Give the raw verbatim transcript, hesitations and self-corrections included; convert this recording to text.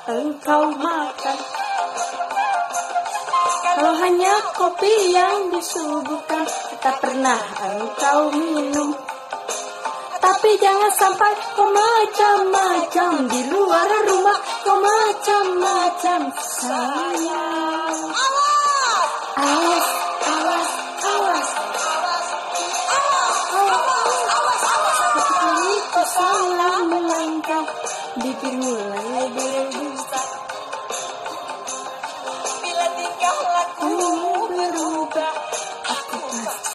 engkau makan. Kalau hanya kopi yang disuguhkan, tak pernah engkau minum. Tapi jangan sampai kau macam-macam di luar rumah, kau macam-macam sayang. Awas, awas, awas. Ketika itu salah melangkah, bibir mulai